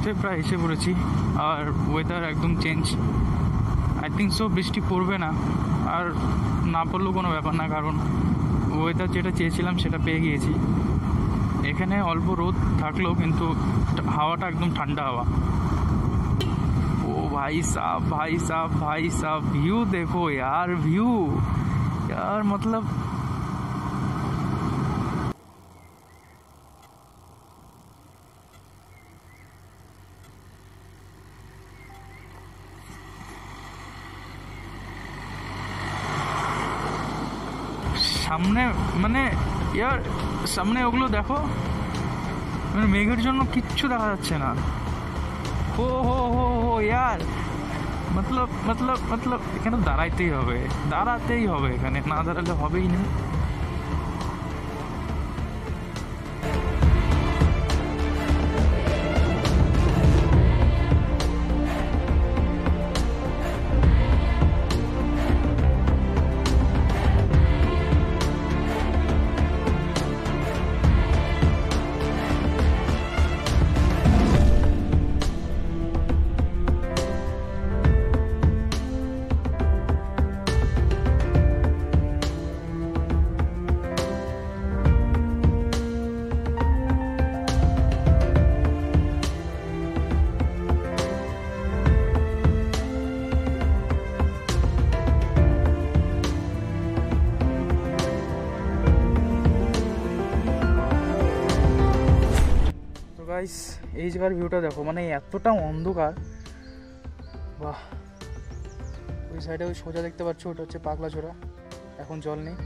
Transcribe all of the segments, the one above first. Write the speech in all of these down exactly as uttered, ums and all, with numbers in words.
পথে প্রায় এসে পড়েছি, আর ওয়েদার একদম চেঞ্জ। আই থিঙ্ক সো বৃষ্টি পড়বে না, আর না পড়লেও কোনো ব্যাপার না, কারণ ওয়েদার যেটা চেয়েছিলাম সেটা পেয়ে গিয়েছি। এখানে অল্প রোদ থাকলেও কিন্তু হাওয়াটা একদম ঠান্ডা হাওয়া। ও ভাই সাহ, ভাই সাহ, ভাই সাহ, व्यू देखो यार, व्यू यार, मतलब সামনে মানে ইয়ার সামনে ওগুলো দেখো, মানে মেঘের জন্য কিচ্ছু দেখা যাচ্ছে না। हो हो हो हो यार, मतलब मतलब मतलब এখানে দাঁড়াইতেই হবে, দাঁড়াতেই হবে, এখানে না দাঁড়ালে হবেই না। গাইস, এই জায়গার ভিউটা দেখো, মানে এতটা অন্ধকার, বাহ। ওই সাইডে ওই সোজা দেখতে পাচ্ছ, ওটা হচ্ছে পাগলা চোরা, এখন জল নেই।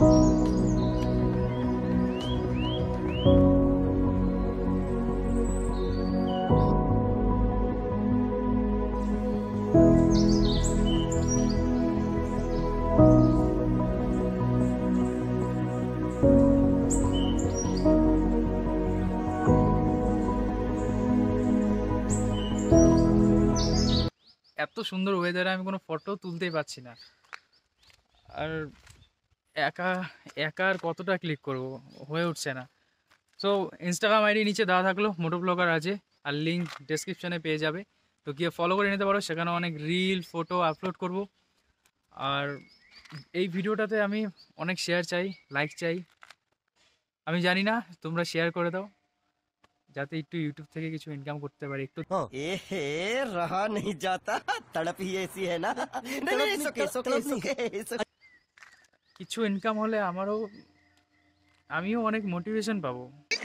এত সুন্দর ওয়েদারে আমি কোনো ফটো তুলতেই পারছি না, আর একা একা আর কতটা ক্লিক করব, হয়ে উঠছে না। সো ইনস্টাগ্রাম আইডি নিচে দেওয়া থাকলো, মোটো ব্লগার আছে, আর লিঙ্ক ডেসক্রিপশানে পেয়ে যাবে, তো গিয়ে ফলো করে নিতে পারো। সেখানে অনেক রিল ফটো আপলোড করব, আর এই ভিডিওটাতে আমি অনেক শেয়ার চাই, লাইক চাই। আমি জানি না, তোমরা শেয়ার করে দাও যাতে একটু ইউটিউব থেকে কিছু ইনকাম করতে পারি। একটু এহে রহা নেই যাতা, তড়প হি এসি হ্যায় না, नहीं नहीं इट्स ओके इट्स ओके, কিছু ইনকাম হলে আমারও, আমিও অনেক মোটিভেশন পাবো।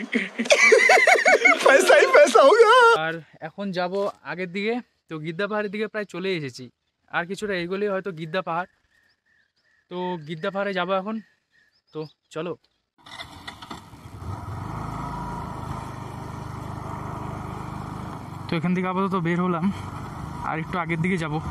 पैसा ही पैसा होगा। আর এখন যাব আগের দিকে, তো গিদ্দা পাহাড়ের দিকে প্রায় চলে এসেছি, আর কিছুটা এগোলেই হয়তো গিদ্দা পাহাড়। তো গিদ্দা পাহাড়ে যাবো এখন, তো চলো। তো এখান থেকে আপাতত বের হলাম, আর একটু আগের দিকে যাব।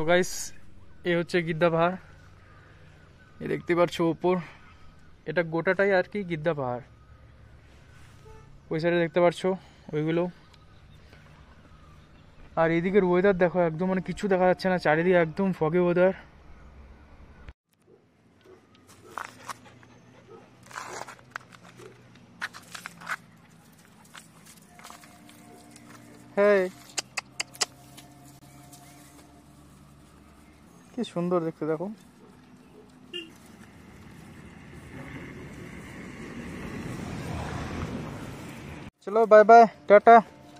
গাইস এই হচ্ছে গিদ্দা পাহাড়, এই দেখতে পাচ্ছ উপর, এটা গোটাটাই আর কি গিদ্দা পাহাড়। ওই সাইডে দেখতে পাচ্ছ ওইগুলো। আর এদিকের ওয়েদার দেখো, একদম মানে কিছু দেখা যাচ্ছে না, চারিদিকে একদম ফগে ওয়েদার। হ্যাঁ কি সুন্দর দেখতে দেখো। চলো বাই বাই, টাটা।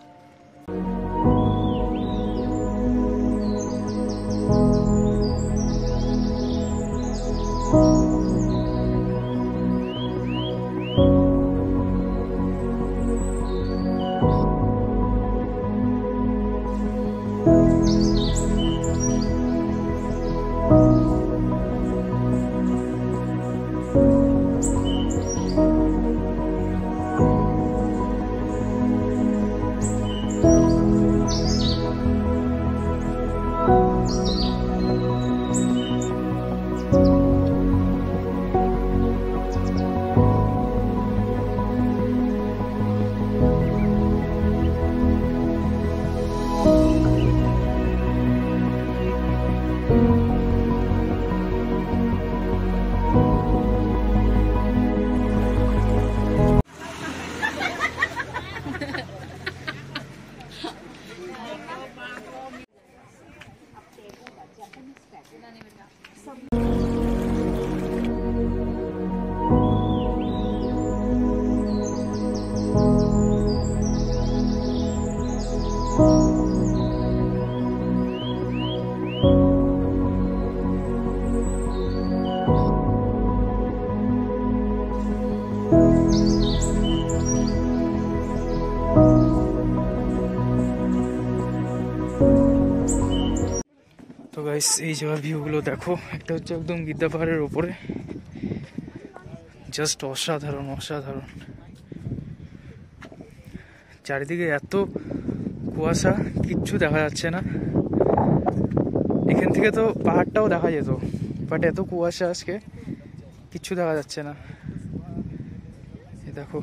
তো গাইস এই জায়গার ভিউগুলো দেখো, একটা হচ্ছে একদম গিদ্দা পাহাড়ের উপরে, জাস্ট অসাধারণ অসাধারণ। চারিদিকে এত কুয়াশা, কিচ্ছু দেখা যাচ্ছে না। এখান থেকে তো পাহাড়টাও দেখা যেত, বাট এত কুয়াশা আজকে কিচ্ছু দেখা যাচ্ছে না। এই দেখো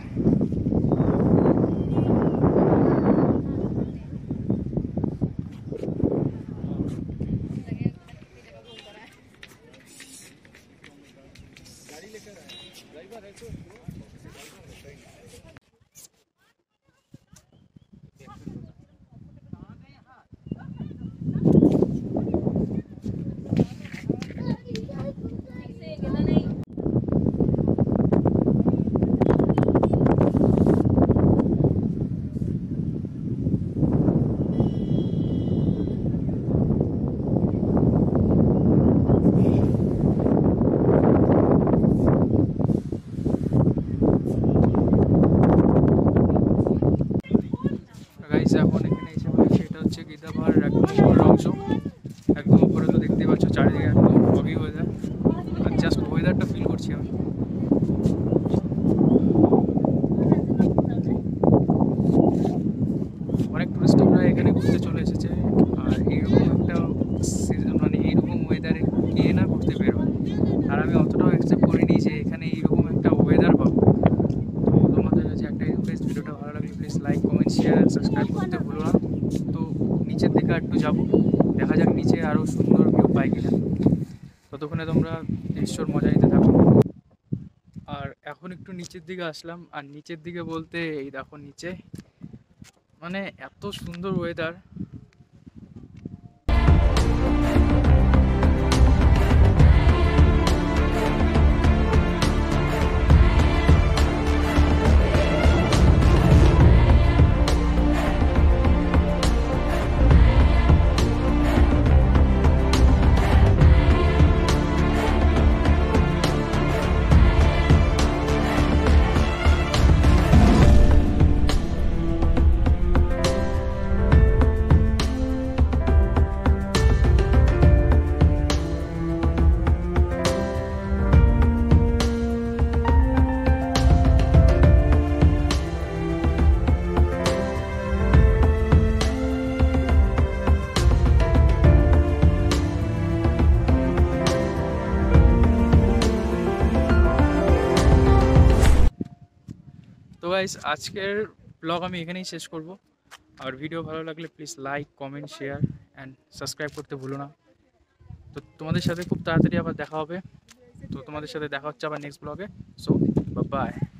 এখন এখানে এসে বলেছি এটা হচ্ছে গিদ্দা পাহাড়ের একদম উপরের অংশ। একদম উপরে তো দেখতে পাচ্ছ চারিদিকে একদম ফগি ওয়েদার, আর জাস্ট ওয়েদারটা ফিল করছি আমি। অনেক টুরিস্টরা এখানে ঘুরতে চলে এসেছে, আর এইরকম একটা সিজন মানে এইরকম ওয়েদারে কে না ঘুরতে বেরোয়। আর আমি অতটাও অ্যাকসেপ্ট করিনি যে এখানে এইরকম একটা ওয়েদার পাবো। তো তোমাদের কাছে একটাই রিকোয়েস্ট, ভিডিওটা ভালো লাগলে please like comment share and subscribe করতে ভুলো না। তো নিচের দিকে একটু যাবো, দেখা যাক নিচে আরও সুন্দর ভিউ পাই কিনা। ততক্ষণে তোমরা দৃশ্যর মজা নিতে থাকো। আর এখন একটু নিচের দিকে আসলাম, আর নিচের দিকে বলতে এই দেখো নিচে মানে এত সুন্দর ওয়েদার। গাইস আজকের ব্লগ আমি এখানেই শেষ করব। আর ভিডিও ভালো লাগলে please like comment share and subscribe করতে ভুলো না। তো তোমাদের সাথে খুব তাড়াতাড়ি আবার দেখা হবে। তো তোমাদের সাথে দেখা হচ্ছে আবার নেক্সট ব্লগে। So by.